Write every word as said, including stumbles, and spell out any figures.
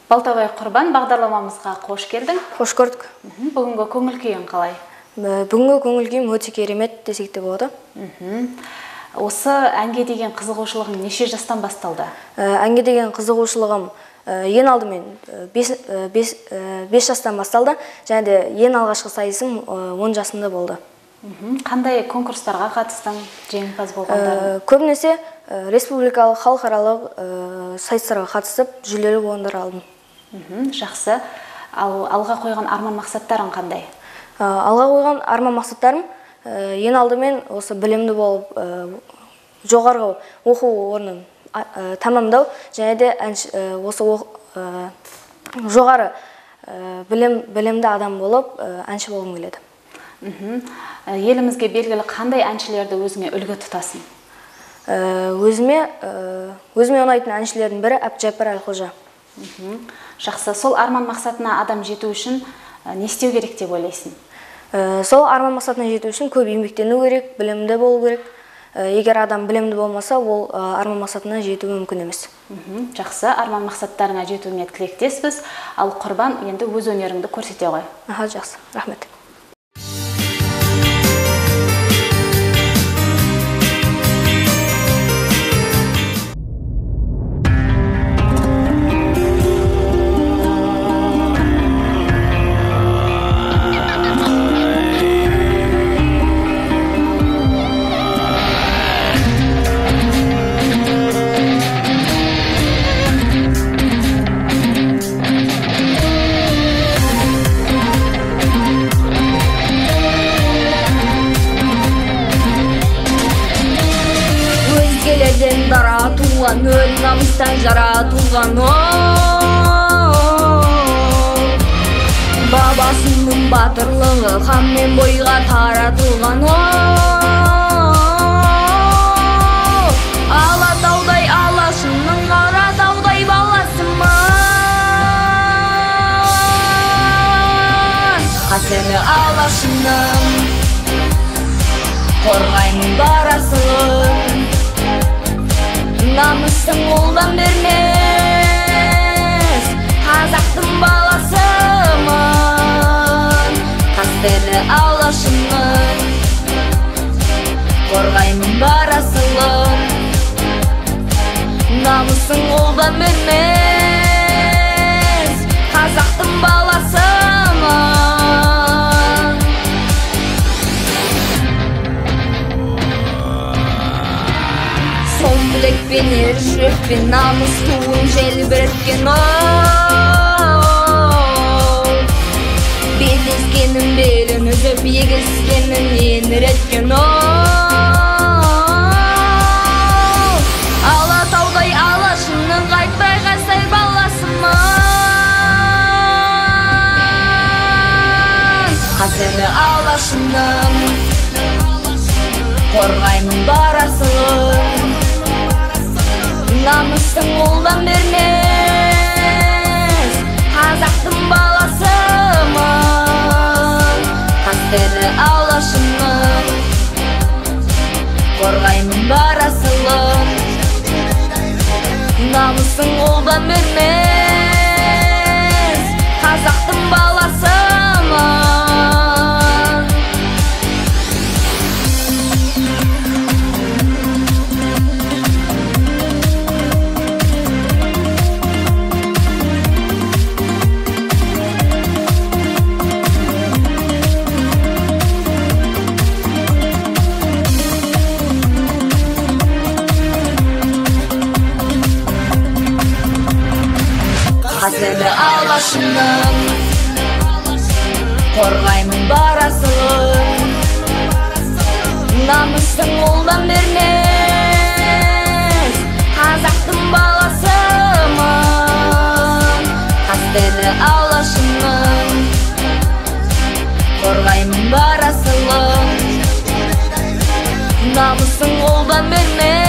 Балтабай Құрбан, бағдарламамызға қош келдің. Қош көрдік. Бүгінгі көңіл күйің қалай? Бүгінгі көңіл күйім өте керемет десек те болады. Осы әнге деген қызығушылығың неше жастан басталды? Әнге деген қызығушылығым ең алдымен бес жастан басталды, және де ең алғашқы сайысым он жасымда болды. Қандай конкурстарға қатыстың, жеңімпаз болғандар? Көбінесе республикалық, халықаралық сайыстарға қатысып, жүлделі орындар алдым. Жақсы. Ал алға қойған арман мақсаттарың қандай? Алға қойған арман мақсаттарым ең алдымен осы білімді болып, жоғарғы оқу орнын тамамдау, және де осы жоғары білімді адам болып әнші болғым келеді. Елімізге белгілі қандай әншілерді өзіңе үлгі тұтасың? Өзіме өзіме ұнайтын әншілердің бірі Әбдіжаппар Әлқожа. Жақсы. Сол арман мақсатына адам жету үшін не істеу керек деп ойлайсың? Сол арман мақсатына жету үшін көп еңбектену керек, білімді болу керек. Егер адам білімді болмаса, ол арман мақсатына жету мүмкін емес. Жақсы. Арман мақсаттарыңа жетуіңе тілектеспіз. Ал Құрбан, енді өз өнеріңді көрсете ғой. Жақсы. Рахмет. Дара туған, өл намыстан жаратылған бабасының батырлығы хан мен бойға таратылған Алатаудай алашының Қаратаудай баласымын Қасені алашының қорғаймын барасың Намыстың қолдан бермес, қазақтың баласымын Қастерлі алашымын, қорғаймын барасылын Намыстың қолдан бермес, қазақтың баласымын Сол білекпен ер жүрекпен намыс туын желбіреткен оу Белескенін белін үзіп егескенін еңіреткен оу Алатаудай алашының қайтпай қастай баласымын Қасені алашының қорғаймын барасылын Намыстың қолдан бермес, қазақтың баласымын Қастерлі алашымын, қорғаймын барасылын Намыстың қолдан бермес, қазақтың баласымын Қасені алашымның қорғаймын барасылын Намыстың қолдан бермес, қазақтың баласымын Қастерлі алашымның қорғаймын барасылын Намыстың қолдан бермес